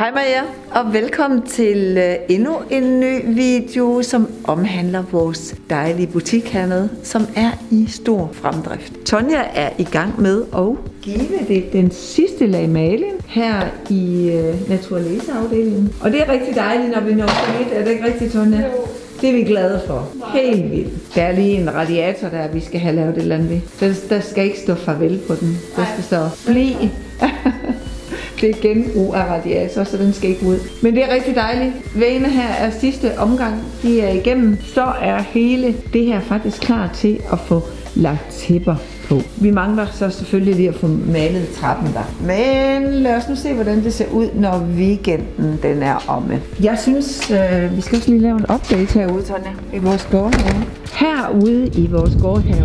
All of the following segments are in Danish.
Hej med jer, og velkommen til endnu en ny video, som omhandler vores dejlige butik hernede, som er i stor fremdrift. Tonja er i gang med at give det den sidste lag maling her i naturlæseafdelingen. Og det er rigtig dejligt, når vi når så vidt. Er det ikke rigtigt, Tonja? Jo. Det er vi glade for. Helt vildt. Der er lige en radiator, der vi skal have lavet et eller andet ved. Der skal ikke stå farvel på den. Der skal stå bliv. Det er genbrug af radiator, så den skal ikke ud. Men det er rigtig dejligt. Væggene her er sidste omgang. De er igennem. Så er hele det her faktisk klar til at få lagt tæpper på. Vi mangler så selvfølgelig lige at få malet trappen der. Men lad os nu se, hvordan det ser ud, når weekenden den er omme. Jeg synes, vi skal også lige lave en update herude, Tonja, i vores gårdhave. Herude i vores gårdhave,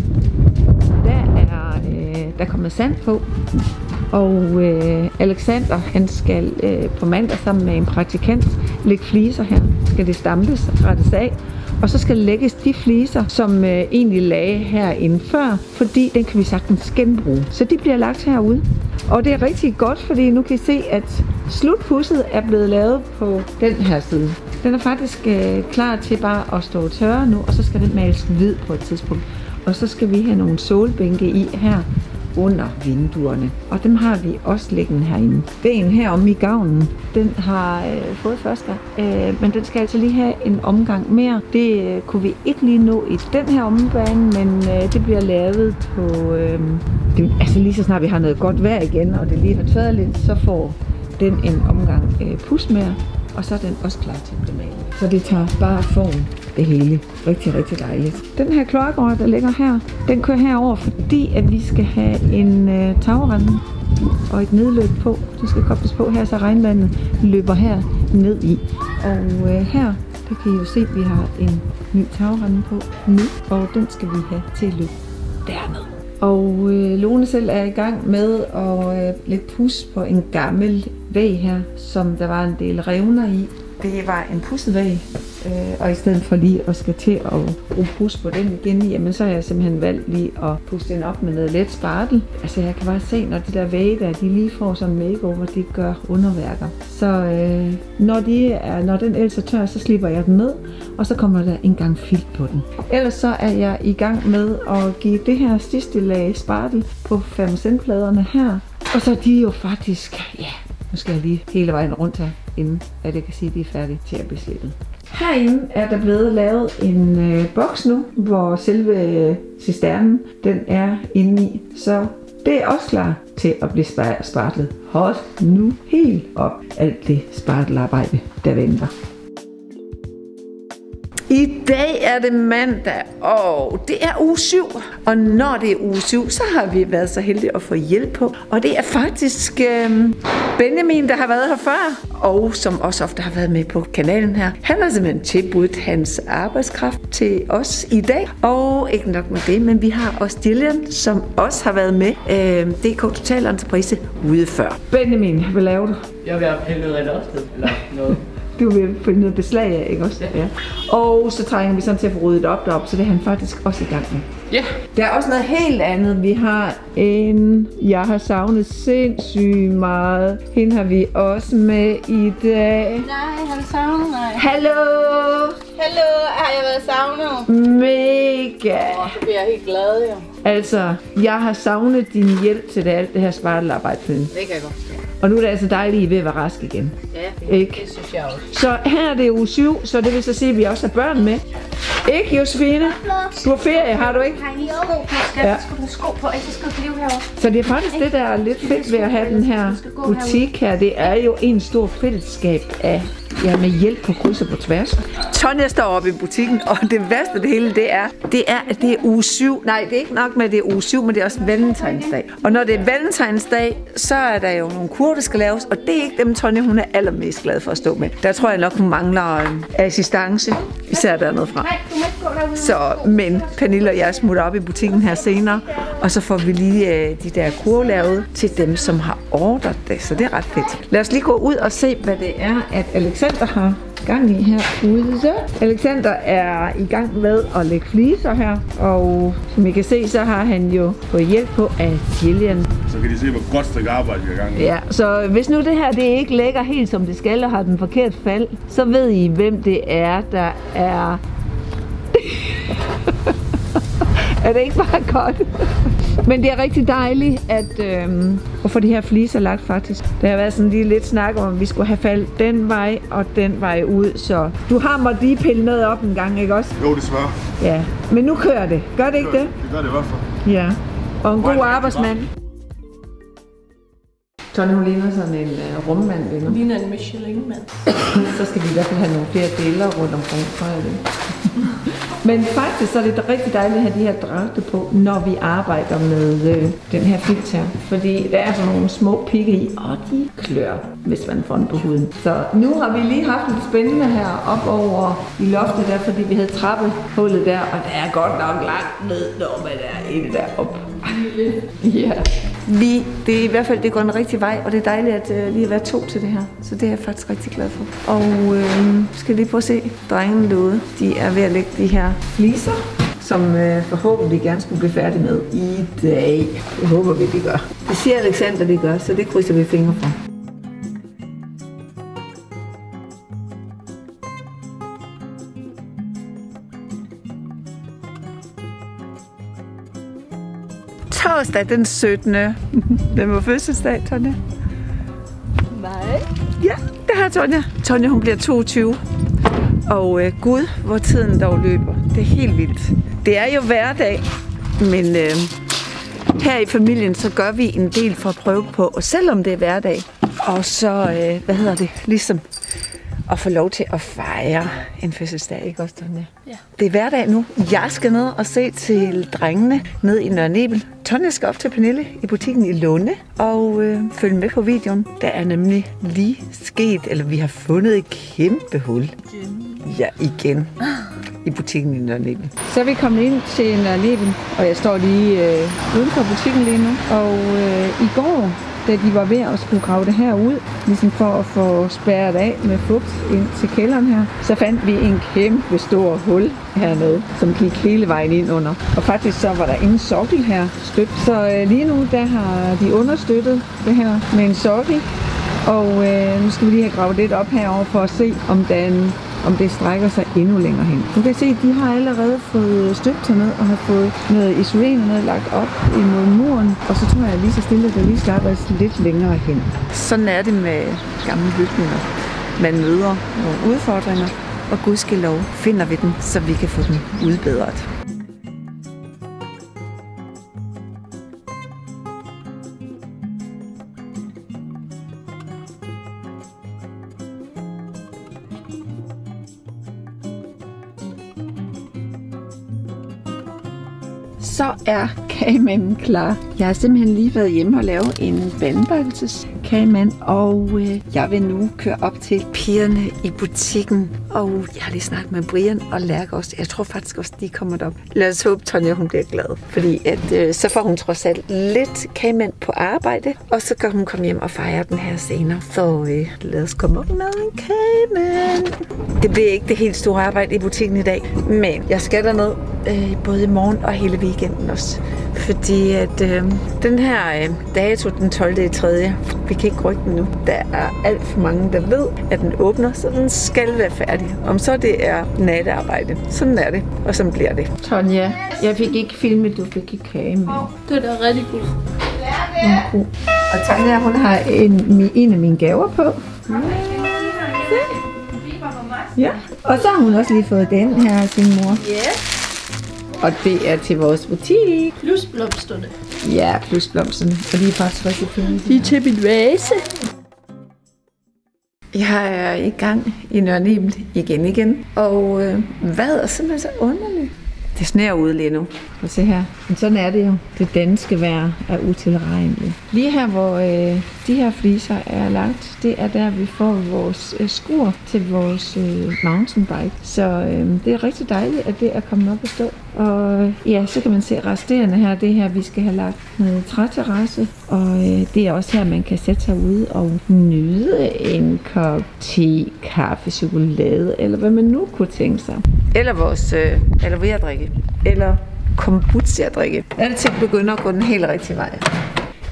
der er kommet sand på. Og Alexander, han skal på mandag sammen med en praktikant lægge fliser her. Skal det stampes og rettes af. Og så skal lægges de fliser, som egentlig lagde herinde før, fordi den kan vi sagtens genbruge. Så de bliver lagt herude. Og det er rigtig godt, fordi nu kan I se, at slutpudset er blevet lavet på den her side. Den er faktisk klar til bare at stå tørre nu, og så skal den males hvid på et tidspunkt. Og så skal vi have nogle solbænke i her under vinduerne. Og dem har vi også liggende herinde. Væggen heromme i gavnen, den har fået første gang. Men den skal altså lige have en omgang mere. Det kunne vi ikke lige nå i den her ombane, men det bliver lavet på... altså lige så snart vi har noget godt vejr igen, og det lige har tørret lidt, så får den en omgang pus mere. Og så er den også klar til at blive malet. Så det tager bare form det hele. Rigtig, rigtig dejligt. Den her kloakrør, der ligger her, den kører herover, fordi at vi skal have en tagrende og et nedløb på. Den skal kobles på her, så regnvandet løber her ned i. Og her, der kan I jo se, at vi har en ny tagrende på nu, og den skal vi have til at løbe dernede. Og Lone selv er i gang med at lægge pus på en gammel væg her, som der var en del revner i. Det var en pudset væg, og i stedet for lige at skal til at bruge pus på den igen, jamen så har jeg simpelthen valgt lige at pusse den op med noget let spartel. Altså jeg kan bare se, når de der vægge der, de lige får sådan en makeover, de gør underværker. Så når den ellers er tør, så slipper jeg den ned, og så kommer der en gang filt på den. Ellers så er jeg i gang med at give det her sidste lag spartel på 5-cent-pladerne her. Og så er de jo faktisk, ja, nu skal jeg lige hele vejen rundt her, inden at jeg kan sige, at de er færdige til at blive slittet. Herinde er der blevet lavet en boks nu, hvor selve cisternen den er inde i. Så det er også klar til at blive spartlet. Hold nu helt op alt det spartelarbejde, der venter. I dag er det mandag, og det er uge 7. Og når det er uge 7, så har vi været så heldige at få hjælp på. Og det er faktisk Benjamin, der har været her før, og som også ofte har været med på kanalen her. Han har simpelthen tilbudt hans arbejdskraft til os i dag. Og ikke nok med det, men vi har også Jillian, som også har været med DK Total Entreprise ude før. Benjamin, hvad laver du? Jeg vil have pillet et opsted, eller noget. Du vil finde noget beslag af, ikke også? Ja. Og så trænger vi sådan til at få ryddet op derop, så det er han faktisk også i gang med. Ja. Der er også noget helt andet. Vi har jeg har savnet sindssygt meget. Hende har vi også med i dag. Nej, har du savnet mig? Hallo! Hallo, har jeg været savnet? Mega! Så bliver jeg helt glad, jo. Altså, jeg har savnet din hjælp til alt det her spartelarbejde. Det kan jeg godt. Og nu er det altså dejligt, at I er ved at være rask igen. Ja, det synes jeg også. Så her er det uge 7, så det vil så sige, at vi også har børn med. Ikke, Josefine? Du har ferie, har du ikke? Har I sko på, skat? Ja. Skal du sko på, ellers skal du blive herovre. Så det er faktisk det, der er lidt fedt ved at have den her butik her. Det er jo en stor fællesskab af med hjælp på kryds og på tværs. Tonja står oppe i butikken, og det værste af det hele, det er, at det er uge 7. Nej, det er ikke nok med, at det er uge 7, men det er også valentinsdag. Og når det er valentinsdag, så er der jo nogle kurver, der skal laves, og det er ikke dem, Tonja hun er allermest glad for at stå med. Der tror jeg nok, hun mangler assistance, især dernede fra. Så, men Pernille og jeg smutter op i butikken her senere, og så får vi lige de der kurver lavet til dem, som har ordret det, så det er ret fedt. Lad os lige gå ud og se, hvad det er, at Alexander har gang i herude. Alexander er i gang med at lægge fliser her, og som I kan se, så har han jo fået hjælp på af Jillian. så kan de se, hvor godt stykke arbejde vi har gang i. Ja, så hvis nu det her det ikke ligger helt som det skal og har den forkert fald, så ved I, hvem det er, der er... Er det ikke bare godt? Men det er rigtig dejligt at få de her fliser lagt faktisk. Der har været sådan lige lidt snak om, at vi skulle have faldt den vej og den vej ud, så du har måttet lige pille noget op en gang, ikke også? Jo, desværre. Ja, men nu kører det. Gør det ikke det? Det gør det i hvert fald. Ja, og en god arbejdsmand. Tonje, hun ligner sådan en rummand. Hun ligner en Michelin-mand. Så skal vi i hvert fald have nogle flere billeder rundt omkring, tror jeg det. Men faktisk så er det rigtig dejligt at have de her dragter på, når vi arbejder med den her filt her. Fordi der er sådan nogle små pigge i, og de klør, hvis man får den på huden. Så nu har vi lige haft lidt spændende her op over i loftet der, fordi vi havde trappehullet der, og det er godt nok langt ned, når man er inde deroppe. Ja. Det er i hvert fald det går en rigtig vej, og det er dejligt at lige at være 2 til det her. Så det er jeg faktisk rigtig glad for. Og skal lige prøve at se drengene derude. De er ved at lægge de her fliser, som forhåbentlig gerne skulle blive færdige med i dag. Det håber vi, de gør. Det siger Alexander, de gør, så det krydser vi fingre for. Torsdag den 17. Den var fødselsdag, Tonje. Nej. Ja, det har Tonje. Tonje, hun bliver 22. Og gud, hvor tiden dog løber. Det er helt vildt. Det er jo hverdag, men her i familien, så gør vi en del for at prøve på, og selvom det er hverdag, og så, ligesom at få lov til at fejre en fødselsdag, ikke også, Tonje? Ja. Det er hverdag nu. Jeg skal ned og se til drengene ned i Nørre Nebel. Tonje skal op til Pernille i butikken i Lunde og følge med på videoen. Der er nemlig lige sket, eller vi har fundet et kæmpe hul. Ja, igen. I butikken i Nørre Nebel. Så er vi kommet ind til Nørre Nebel, og jeg står lige uden for butikken lige nu. Og i går, da de var ved at skulle grave det her ud, ligesom for at få spærret af med fugt ind til kælderen her, så fandt vi en kæmpe stor hul hernede, som gik hele vejen ind under. Og faktisk så var der ingen sokkel her støbt. Så lige nu, der har de understøttet det her med en sokkel. Og nu skal vi lige have gravet lidt op herover for at se, om det strækker sig endnu længere hen. Du kan se, at de har allerede fået støbt herned og har fået noget isolering og noget lagt op imod muren. Og så tror jeg lige så stille, at der lige skal arbejdes lidt længere hen. Sådan er det med gamle bygninger. Man møder nogle udfordringer, og gudskelov finder vi dem, så vi kan få dem udbedret. Så er kagemanden klar. Jeg har simpelthen lige været hjemme og lavet en vandbagelseskagemand, og jeg vil nu køre op til pigerne i butikken. Og jeg har lige snakket med Brian og Lærke også. Jeg tror faktisk også, de kommer derop. Lad os håbe, Tonje, hun bliver glad. Fordi så får hun trods alt lidt kagemand på arbejde, og så kan hun komme hjem og fejre den her senere. Så lad os komme op med en kagemand. Det bliver ikke det helt store arbejde i butikken i dag, men jeg skal derned både i morgen og hele weekenden også. Fordi at den her dato, den 12.3., vi kan ikke rykke den nu. Der er alt for mange, der ved, at den åbner, så den skal være færdig. Om så det er nattearbejde. Sådan er det, og sådan bliver det. Tonje, jeg fik ikke filmet, du fik ikke kage med. Det er da rigtig godt. Og Tonje, hun har en af mine gaver på. Ja, og så har hun også lige fået den her af sin mor. Yes. Og det er til vores butik. Plusblomsterne. Ja, plusblomsterne. Og de er faktisk rigtig fine. De er til min vase. Jeg er i gang i Nørre Nebel igen. Og hvad er simpelthen så underligt? Det sneer ude lige nu. Og se her. Men sådan er det jo. Det danske vejr er utilregneligt. Lige her, hvor de her fliser er lagt, det er der, vi får vores skur til vores mountainbike. Så det er rigtig dejligt, at det er kommet op at stå. Og ja, så kan man se resterende her. Det her, vi skal have lagt med træterrasse. Og det er også her, man kan sætte sig ude og nyde en kop te, kaffe, chokolade, eller hvad man nu kunne tænke sig. Eller vores aloe-drikke. Eller kombucha-drikke. Er det til at begynde at gå den helt rigtige vej?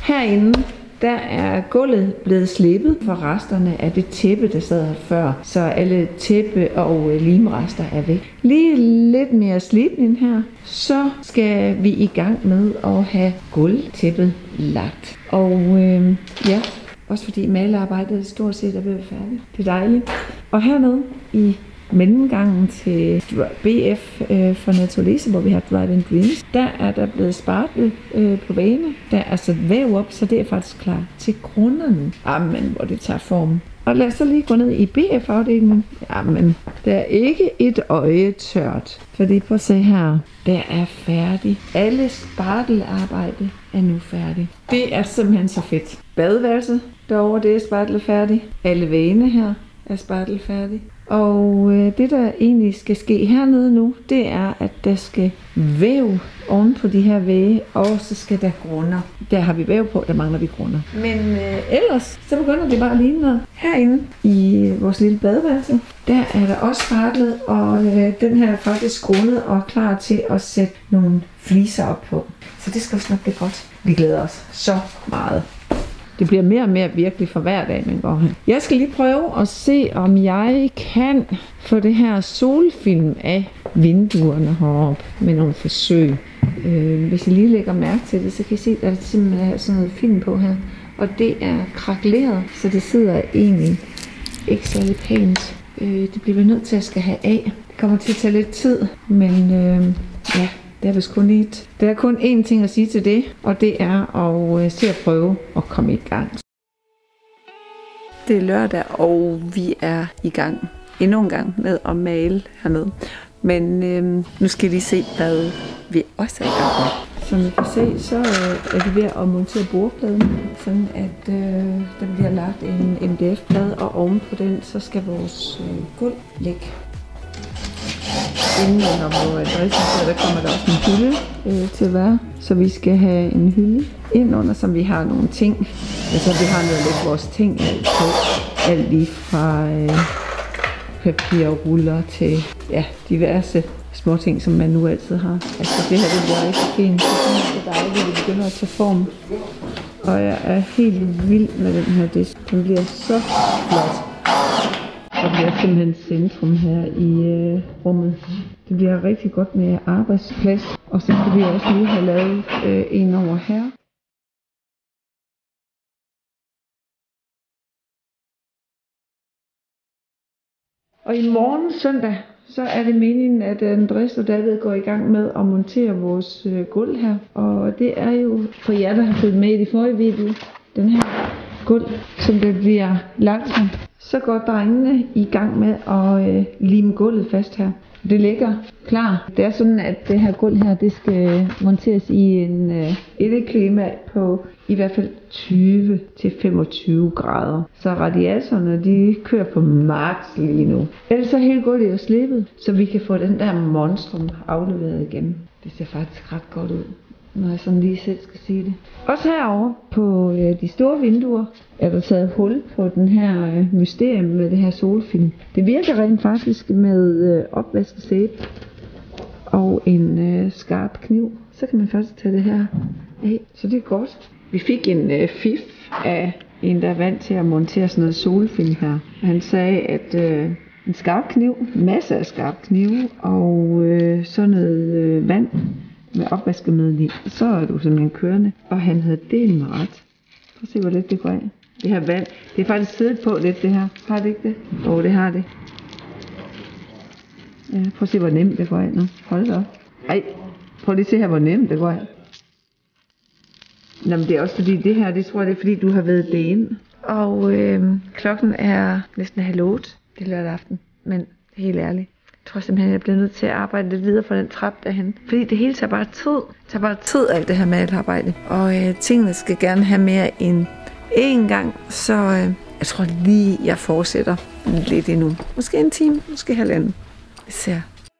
Herinde, der er gulvet blevet slebet for resterne af det tæppe, der sad her før. Så alle tæppe og limrester er væk. Lige lidt mere slibning her, så skal vi i gang med at have gulvtæppet lagt. Og ja, også fordi malerarbejdet stort set er ved at være færdigt. Det er dejligt. Og hernede i mellemgangen til BF fra Naturalise, hvor vi har Drive-In Dreams, der er der blevet spartlet på væggene. Der er sat væv op, så det er faktisk klar til grunder nu. Jamen, hvor det tager form. Og lad os så lige gå ned i BF-afdelingen. Jamen, der er ikke et øje tørt. Fordi prøv at se her, der er færdig. Alle spartelarbejde er nu færdig. Det er simpelthen så fedt. Badeværelset derovre, det er spartlet færdig. Alle væggene her er spartlet færdig. Og det der egentlig skal ske hernede nu, det er at der skal væv oven på de her vægge, og så skal der grunder. Der har vi væv på, der mangler vi grunder. Men ellers, så begynder det bare at ligne noget. Herinde i vores lille badeværelse, der er der også spartlet, og den her er faktisk grundet og klar til at sætte nogle fliser op på. Så det skal også nok blive godt. Vi glæder os så meget. Det bliver mere og mere virkelig for hver dag, man går hen. Jeg skal lige prøve at se, om jeg kan få det her solfilm af vinduerne heroppe med nogle forsøg. Hvis I lige lægger mærke til det, så kan I se, at der simpelthen er sådan noget film på her. Og det er krakeleret, så det sidder egentlig ikke særlig pænt. Det bliver vi nødt til at skal have af. Det kommer til at tage lidt tid, men ja. Der er kun én ting at sige til det, og det er at se at prøve at komme i gang. Det er lørdag, og vi er i gang endnu en gang med at male hernede. Men nu skal I lige se, hvad vi også er i gang med. Som I kan se, så er vi ved at montere bordpladen, sådan at der bliver lagt en MDF-plade, og oven på den, så skal vores gulv ligge. Inden under adressen, der kommer der også en hylde til at være. Så vi skal have en hylde ind under, som vi har nogle ting. Altså vi har noget lidt vores ting på. Alt lige fra papirruller til diverse små ting, som man nu altid har. Altså det her, det bliver rigtig fint. Det er dejligt, at det begynder at tage form. Og jeg er helt vild med den her disk. Den bliver så flot. Der bliver simpelthen centrum her i rummet. Det bliver rigtig godt med arbejdsplads. Og så kan vi også lige have lavet en over her. Og i morgen søndag, så er det meningen, at Andreas og David går i gang med at montere vores gulv her. Og det er jo for jer, der har fulgt med i de forrige video, den her gulv, som det bliver lagt her. Så går drengene i gang med at lime gulvet fast her. Det ligger klar. Det er sådan, at det her gulv her, det skal monteres i en indeklima på i hvert fald 20-25 grader. Så radiatorerne, de kører på max lige nu. Ellers så hele gulvet er jo slebet, så vi kan få den der monstrum afleveret igen. Det ser faktisk ret godt ud, når jeg sådan lige selv skal sige det. Også herovre på de store vinduer er der taget hul på den her mysterium med det her solfilm. Det virker rent faktisk med opvaskesæbe og en skarp kniv. Så kan man først tage det her af, så det er godt. Vi fik en fif af en, der er vant til at montere sådan noget solfilm her. Han sagde, at en skarp kniv, masser af skarp knive og sådan noget vand med opvaskemiddel i, så er du simpelthen kørende. Og han havde delt med ret. Prøv at se, hvor lidt det går af. Det her vand, det er faktisk siddet på lidt det her. Har det ikke det? Jo, det har det. Ja, prøv at se, hvor nemt det går af nu. Hold da op. Ej, prøv lige at se her, hvor nemt det går af. Nå, men det er også fordi det her, det tror jeg, det er fordi, du har været det ind. Og klokken er næsten 7:30. Det er lørdag aften, men helt ærligt. Jeg tror simpelthen, jeg bliver nødt til at arbejde lidt videre for den trap derhen. Fordi det hele tager bare tid. Det tager bare tid, alt det her malerarbejde. Og tingene skal gerne have mere end én gang. Så jeg tror lige, jeg fortsætter lidt endnu. Måske en time, måske halvanden. Vi ser.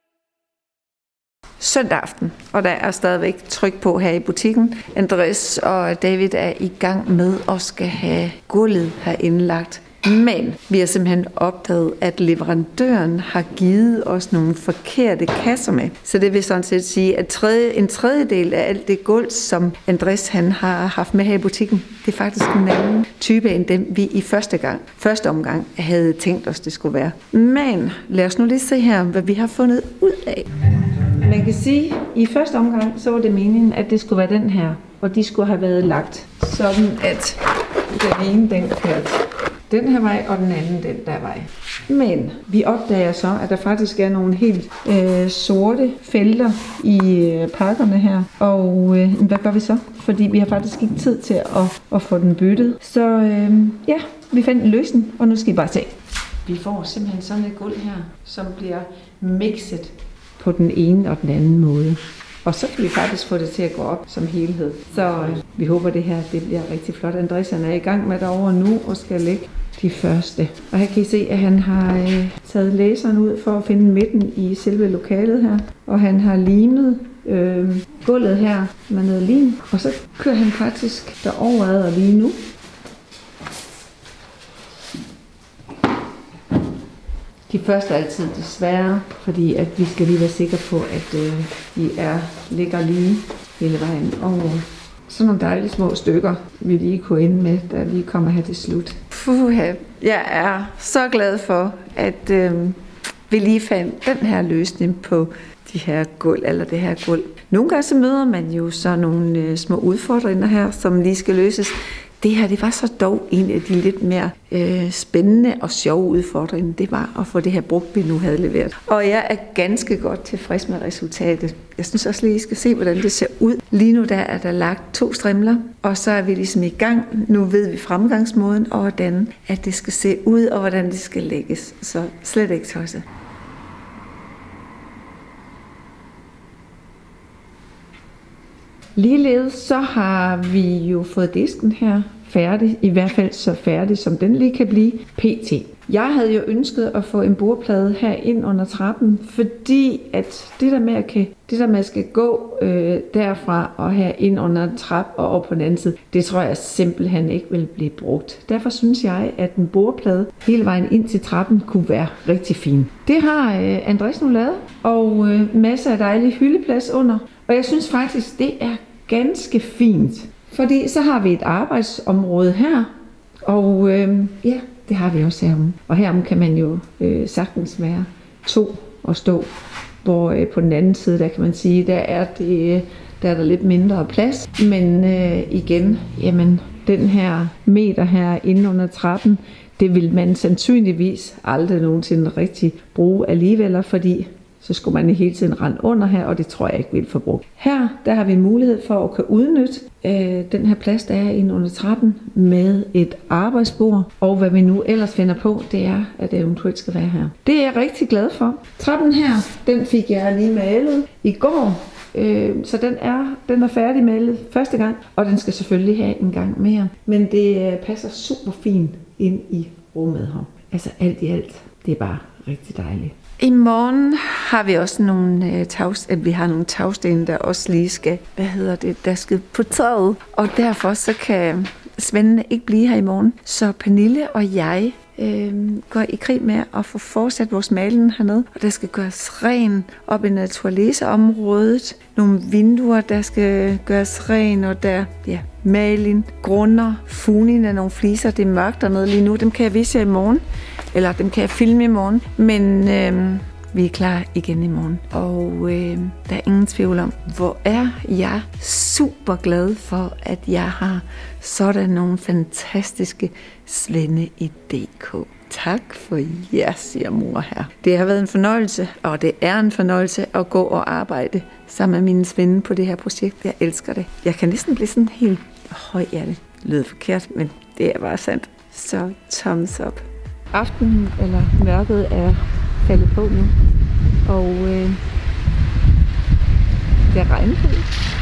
Søndag aften, og der er stadigvæk tryk på her i butikken. Andreas og David er i gang med at skal have gulvet her indlagt. Men vi har simpelthen opdaget, at leverandøren har givet os nogle forkerte kasser med. Så det vil sådan set sige, at en tredjedel af alt det gulv, som Andres han har haft med her i butikken, det er faktisk en anden type end dem, vi i første omgang havde tænkt os, det skulle være. Men lad os nu lige se her, hvad vi har fundet ud af. Man kan sige, at i første omgang, så var det meningen, at det skulle være den her, og de skulle have været lagt sådan, at den ene, den kørte den her vej, og den anden, den der vej. Men vi opdager så, at der faktisk er nogle helt sorte felter i pakkerne her. Og hvad gør vi så? Fordi vi har faktisk ikke tid til at få den byttet. Så ja, vi fandt en løsning, og nu skal I bare se. Vi får simpelthen sådan et gulv her, som bliver mixet på den ene og den anden måde. Og så kan vi faktisk få det til at gå op som helhed. Så vi håber, det her det bliver rigtig flot. Andres er i gang med derovre nu og skal lægge de første. Og her kan I se, at han har taget læseren ud for at finde midten i selve lokalet her. Og han har limet gulvet her med noget lim. Og så kører han faktisk derover og lige nu. De første er altid de svære, fordi at vi skal lige være sikre på, at de ligger lige hele vejen over. Sådan nogle dejlige små stykker, vi lige kunne ende med, da vi kommer her til slut. Puha, jeg er så glad for, at vi lige fandt den her løsning på de her gulv, eller det her gulv. Nogle gange så møder man jo så nogle små udfordringer her, som lige skal løses. Det her, det var så dog en af de lidt mere spændende og sjove udfordringer, det var at få det her brugt, vi nu havde leveret. Og jeg er ganske godt tilfreds med resultatet. Jeg synes også lige, I skal se, hvordan det ser ud. Lige nu der er der lagt 2 strimler, og så er vi ligesom i gang. Nu ved vi fremgangsmåden, og hvordan at det skal se ud, og hvordan det skal lægges. Så slet ikke tosset. Ligeledes så har vi jo fået disken her færdig, i hvert fald så færdig som den lige kan blive pt. Jeg havde jo ønsket at få en bordplade her ind under trappen, fordi at det der med at skal gå derfra og her ind under en trap og op på den anden side, det tror jeg simpelthen ikke vil blive brugt. Derfor synes jeg, at en bordplade hele vejen ind til trappen kunne være rigtig fin. Det har Andres nu lavet, og masser af dejlig hyldeplads under. Og jeg synes faktisk, det er ganske fint. Fordi så har vi et arbejdsområde her, og ja, det har vi også herom. Og herom kan man jo sagtens være 2 og stå. Hvor på den anden side, der kan man sige, der er der lidt mindre plads. Men igen, jamen, den her meter her inde under trappen, det vil man sandsynligvis aldrig nogensinde rigtig bruge alligevel, fordi så skulle man hele tiden rende under her, og det tror jeg ikke vil få brugt. Her, der har vi en mulighed for at kunne udnytte den her plads, der er inde under trappen, med et arbejdsbord. Og hvad vi nu ellers finder på, det er, at det eventuelt skal være her. Det er jeg rigtig glad for. Trappen her, den fik jeg lige malet i går. Så den er færdig malet første gang, og den skal selvfølgelig have en gang mere. Men det passer super fint ind i rummet her. Altså alt i alt, det er bare rigtig dejligt. I morgen har vi også nogle tagsten, der også lige skal, der skal på taget. Og derfor så kan Svende ikke blive her i morgen. Så Pernille og jeg går i krig med at få fortsat vores maling hernede. Og der skal gøres ren op i naturlæseområdet. Nogle vinduer, der skal gøres ren, og der maling, grunder, funin af nogle fliser. Det er mørkt dernede lige nu. Dem kan jeg vise jer i morgen. Eller dem kan jeg filme i morgen. Men vi er klar igen i morgen. Og der er ingen tvivl om, hvor er jeg super glad for, at jeg har sådan nogle fantastiske Svende i DK. Tak for jer, siger mor her. Det har været en fornøjelse, og det er en fornøjelse at gå og arbejde sammen med mine Svende på det her projekt. Jeg elsker det. Jeg kan næsten blive sådan helt høj af det. Det lyder forkert, men det er bare sandt. Så thumbs up. Aftenen eller mørket er faldet på nu, og det er regnfuld.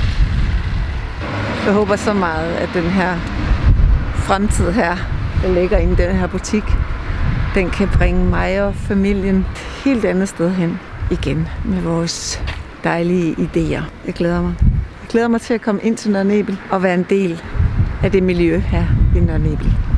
Jeg håber så meget, at den her fremtid her, der ligger inde i den her butik, den kan bringe mig og familien et helt andet sted hen igen med vores dejlige idéer. Jeg glæder mig til at komme ind til Nørre Nebel og være en del af det miljø her i Nørre Nebel.